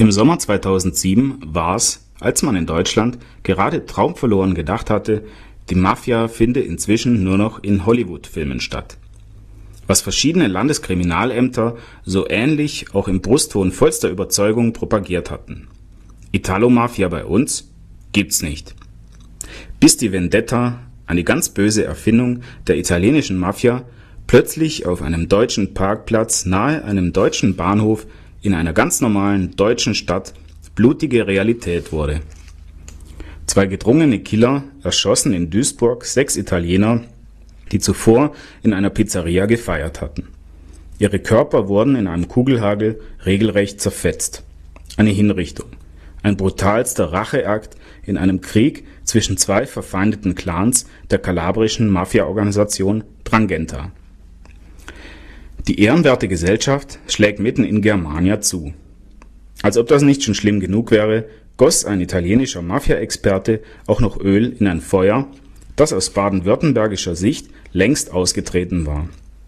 Im Sommer 2007 war es, als man in Deutschland gerade traumverloren gedacht hatte, die Mafia finde inzwischen nur noch in Hollywood-Filmen statt. Was verschiedene Landeskriminalämter so ähnlich auch im Brustton vollster Überzeugung propagiert hatten. Italo-Mafia bei uns gibt's nicht. Bis die Vendetta, eine ganz böse Erfindung der italienischen Mafia, plötzlich auf einem deutschen Parkplatz nahe einem deutschen Bahnhof in einer ganz normalen deutschen Stadt blutige Realität wurde. 2 gedrungene Killer erschossen in Duisburg 6 Italiener, die zuvor in einer Pizzeria gefeiert hatten. Ihre Körper wurden in einem Kugelhagel regelrecht zerfetzt. Eine Hinrichtung. Ein brutalster Racheakt in einem Krieg zwischen 2 verfeindeten Clans der kalabrischen Mafia-Organisation 'Ndrangheta. Die ehrenwerte Gesellschaft schlägt mitten in Germania zu. Als ob das nicht schon schlimm genug wäre, goss ein italienischer Mafia-Experte auch noch Öl in ein Feuer, das aus baden-württembergischer Sicht längst ausgetreten war.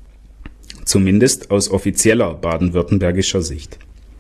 Zumindest aus offizieller baden-württembergischer Sicht.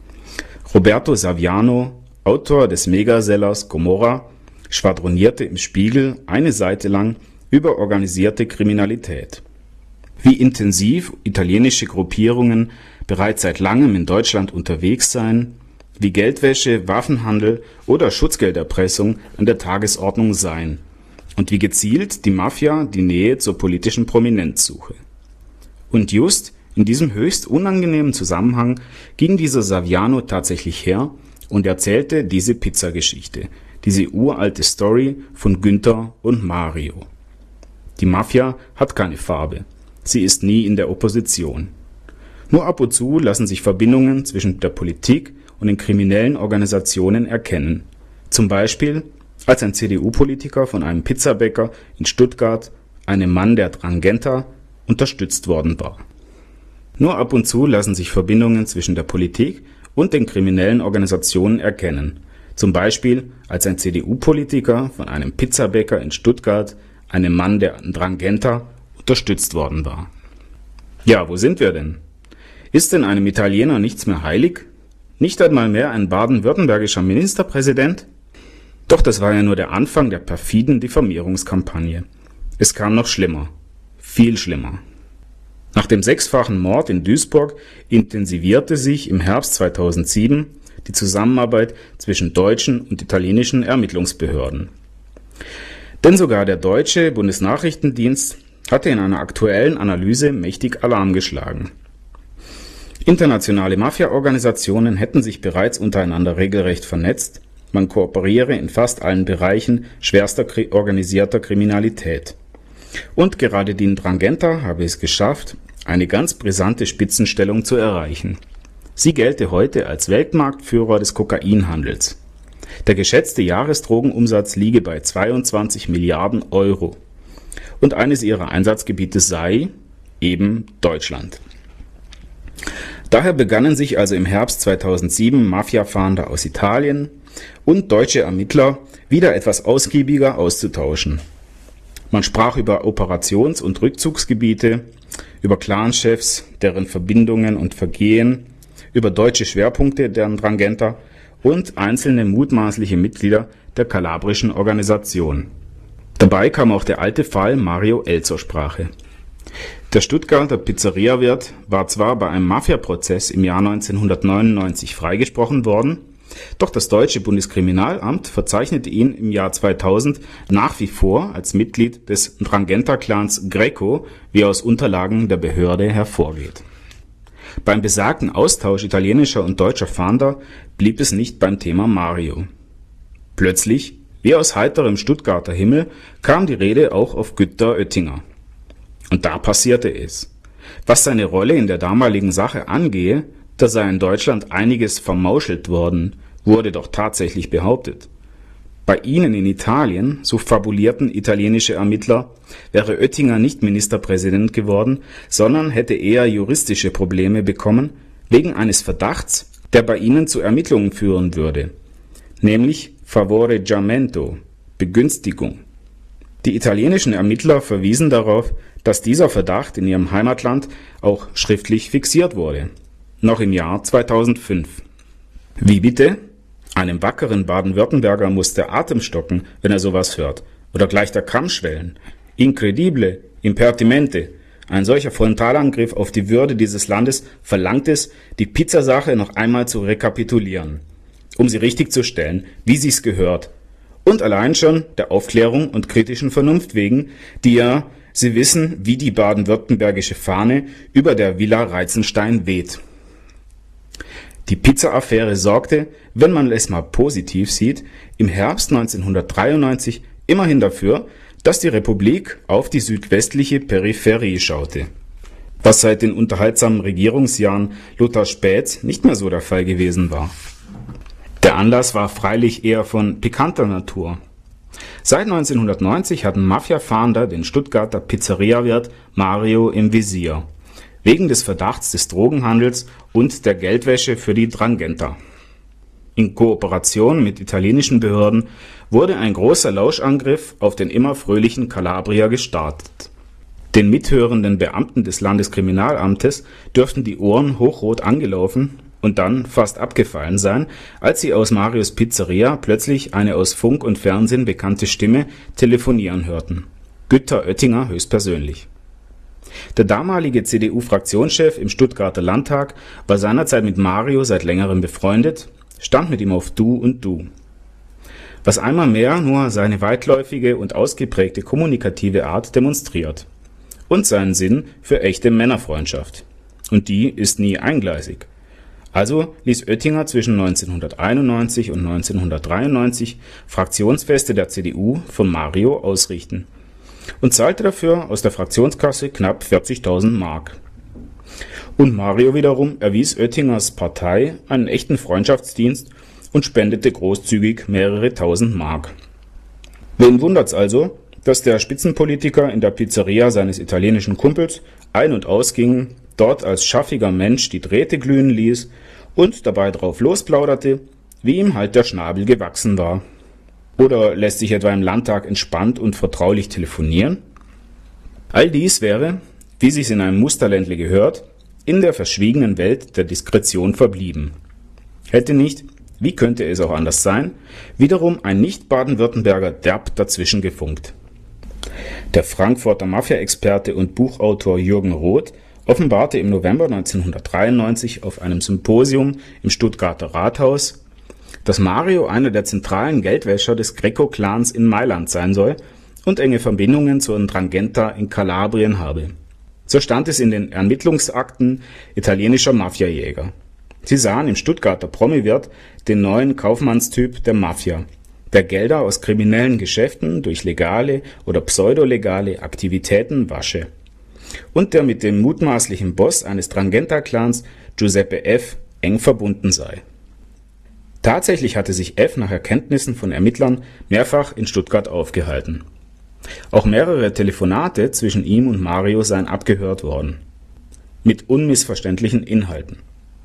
Roberto Saviano, Autor des Megasellers Gomorra, schwadronierte im Spiegel eine Seite lang über organisierte Kriminalität. Wie intensiv italienische Gruppierungen bereits seit langem in Deutschland unterwegs seien, wie Geldwäsche, Waffenhandel oder Schutzgelderpressung an der Tagesordnung seien und wie gezielt die Mafia die Nähe zur politischen Prominenz suche. Und just in diesem höchst unangenehmen Zusammenhang ging dieser Saviano tatsächlich her und erzählte diese Pizzageschichte, diese uralte Story von Günther und Mario. Die Mafia hat keine Farbe. Sie ist nie in der Opposition. Nur ab und zu lassen sich Verbindungen zwischen der Politik und den kriminellen Organisationen erkennen. Zum Beispiel, als ein CDU-Politiker von einem Pizzabäcker in Stuttgart, einem Mann der 'Ndrangheta, unterstützt worden war. Nur ab und zu lassen sich Verbindungen zwischen der Politik und den kriminellen Organisationen erkennen. Zum Beispiel, als ein CDU-Politiker von einem Pizzabäcker in Stuttgart, einem Mann der 'Ndrangheta, unterstützt worden war. Ja, wo sind wir denn? Ist denn einem Italiener nichts mehr heilig? Nicht einmal mehr ein baden-württembergischer Ministerpräsident? Doch das war ja nur der Anfang der perfiden Diffamierungskampagne. Es kam noch schlimmer. Viel schlimmer. Nach dem 6-fachen Mord in Duisburg intensivierte sich im Herbst 2007 die Zusammenarbeit zwischen deutschen und italienischen Ermittlungsbehörden. Denn sogar der deutsche Bundesnachrichtendienst hatte in einer aktuellen Analyse mächtig Alarm geschlagen. Internationale Mafia-Organisationen hätten sich bereits untereinander regelrecht vernetzt, man kooperiere in fast allen Bereichen schwerster organisierter Kriminalität. Und gerade die 'Ndrangheta habe es geschafft, eine ganz brisante Spitzenstellung zu erreichen. Sie gelte heute als Weltmarktführer des Kokainhandels. Der geschätzte Jahresdrogenumsatz liege bei 22 Milliarden Euro. Und eines ihrer Einsatzgebiete sei eben Deutschland. Daher begannen sich also im Herbst 2007 Mafia-Fahnder aus Italien und deutsche Ermittler wieder etwas ausgiebiger auszutauschen. Man sprach über Operations- und Rückzugsgebiete, über Clanchefs, deren Verbindungen und Vergehen, über deutsche Schwerpunkte der 'Ndrangheta und einzelne mutmaßliche Mitglieder der kalabrischen Organisation. Dabei kam auch der alte Fall Mario L. zur Sprache. Der Stuttgarter Pizzeriawirt war zwar bei einem Mafia-Prozess im Jahr 1999 freigesprochen worden, doch das deutsche Bundeskriminalamt verzeichnete ihn im Jahr 2000 nach wie vor als Mitglied des 'Ndrangheta-Clans Greco, wie aus Unterlagen der Behörde hervorgeht. Beim besagten Austausch italienischer und deutscher Fahnder blieb es nicht beim Thema Mario. Plötzlich, wie aus heiterem Stuttgarter Himmel, kam die Rede auch auf Günther Oettinger. Und da passierte es. Was seine Rolle in der damaligen Sache angehe, da sei in Deutschland einiges vermauschelt worden, wurde doch tatsächlich behauptet. Bei ihnen in Italien, so fabulierten italienische Ermittler, wäre Oettinger nicht Ministerpräsident geworden, sondern hätte eher juristische Probleme bekommen, wegen eines Verdachts, der bei ihnen zu Ermittlungen führen würde, nämlich Favoreggiamento, Begünstigung. Die italienischen Ermittler verwiesen darauf, dass dieser Verdacht in ihrem Heimatland auch schriftlich fixiert wurde, noch im Jahr 2005. Wie bitte? Einem wackeren Baden-Württemberger muss der Atem stocken, wenn er sowas hört. Oder gleich der Kamm schwellen. Incredible, impertinente. Ein solcher Frontalangriff auf die Würde dieses Landes verlangt es, die Pizzasache noch einmal zu rekapitulieren, um sie richtig zu stellen, wie sie's gehört. Und allein schon der Aufklärung und kritischen Vernunft wegen, die ja, Sie wissen, wie die baden-württembergische Fahne über der Villa Reitzenstein weht. Die Pizza-Affäre sorgte, wenn man es mal positiv sieht, im Herbst 1993 immerhin dafür, dass die Republik auf die südwestliche Peripherie schaute. Was seit den unterhaltsamen Regierungsjahren Lothar Späths nicht mehr so der Fall gewesen war. Der Anlass war freilich eher von pikanter Natur. Seit 1990 hatten Mafia-Fahnder den Stuttgarter Pizzeria-Wirt Mario im Visier, wegen des Verdachts des Drogenhandels und der Geldwäsche für die 'Ndrangheta. In Kooperation mit italienischen Behörden wurde ein großer Lauschangriff auf den immer fröhlichen Kalabrier gestartet. Den mithörenden Beamten des Landeskriminalamtes dürften die Ohren hochrot angelaufen und dann fast abgefallen sein, als sie aus Marios Pizzeria plötzlich eine aus Funk und Fernsehen bekannte Stimme telefonieren hörten. Günther Oettinger höchstpersönlich. Der damalige CDU-Fraktionschef im Stuttgarter Landtag war seinerzeit mit Mario seit längerem befreundet, stand mit ihm auf Du und Du. Was einmal mehr nur seine weitläufige und ausgeprägte kommunikative Art demonstriert. Und seinen Sinn für echte Männerfreundschaft. Und die ist nie eingleisig. Also ließ Oettinger zwischen 1991 und 1993 Fraktionsfeste der CDU von Mario ausrichten und zahlte dafür aus der Fraktionskasse knapp 40.000 Mark. Und Mario wiederum erwies Oettingers Partei einen echten Freundschaftsdienst und spendete großzügig mehrere tausend Mark. Wen wundert's also, dass der Spitzenpolitiker in der Pizzeria seines italienischen Kumpels ein- und ausging, dort als schaffiger Mensch die Drähte glühen ließ und dabei drauf losplauderte, wie ihm halt der Schnabel gewachsen war. Oder lässt sich etwa im Landtag entspannt und vertraulich telefonieren? All dies wäre, wie sich's in einem Musterländle gehört, in der verschwiegenen Welt der Diskretion verblieben. Hätte nicht, wie könnte es auch anders sein, wiederum ein Nicht-Baden-Württemberger derb dazwischen gefunkt. Der Frankfurter Mafia-Experte und Buchautor Jürgen Roth offenbarte im November 1993 auf einem Symposium im Stuttgarter Rathaus, dass Mario einer der zentralen Geldwäscher des Greco-Clans in Mailand sein soll und enge Verbindungen zur 'Ndrangheta in Kalabrien habe. So stand es in den Ermittlungsakten italienischer Mafiajäger. Sie sahen im Stuttgarter Promi-Wirt den neuen Kaufmannstyp der Mafia, der Gelder aus kriminellen Geschäften durch legale oder pseudolegale Aktivitäten wasche. Und der mit dem mutmaßlichen Boss eines 'Ndrangheta-Clans, Giuseppe F., eng verbunden sei. Tatsächlich hatte sich F. nach Erkenntnissen von Ermittlern mehrfach in Stuttgart aufgehalten. Auch mehrere Telefonate zwischen ihm und Mario seien abgehört worden. Mit unmissverständlichen Inhalten.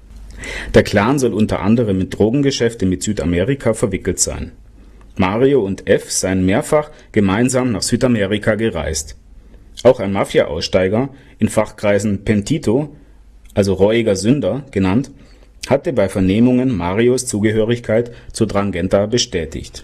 Der Clan soll unter anderem mit Drogengeschäfte mit Südamerika verwickelt sein. Mario und F. seien mehrfach gemeinsam nach Südamerika gereist. Auch ein Mafia-Aussteiger, in Fachkreisen Pentito, also reuiger Sünder genannt, hatte bei Vernehmungen Marios Zugehörigkeit zur 'Ndrangheta bestätigt.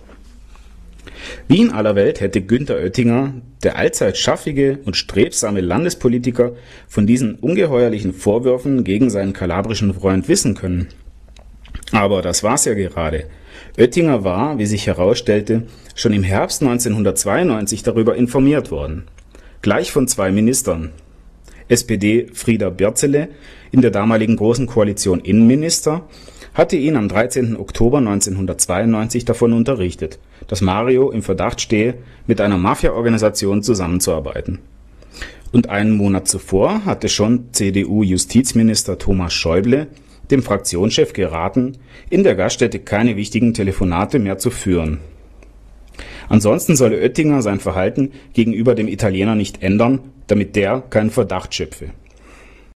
Wie in aller Welt hätte Günther Oettinger, der allzeit schaffige und strebsame Landespolitiker, von diesen ungeheuerlichen Vorwürfen gegen seinen kalabrischen Freund wissen können? Aber das war's ja gerade. Oettinger war, wie sich herausstellte, schon im Herbst 1992 darüber informiert worden. Gleich von zwei Ministern. SPD Frieder Berzele, in der damaligen Großen Koalition Innenminister, hatte ihn am 13. Oktober 1992 davon unterrichtet, dass Mario im Verdacht stehe, mit einer Mafia-Organisation zusammenzuarbeiten. Und einen Monat zuvor hatte schon CDU-Justizminister Thomas Schäuble dem Fraktionschef geraten, in der Gaststätte keine wichtigen Telefonate mehr zu führen. Ansonsten solle Oettinger sein Verhalten gegenüber dem Italiener nicht ändern, damit der keinen Verdacht schöpfe.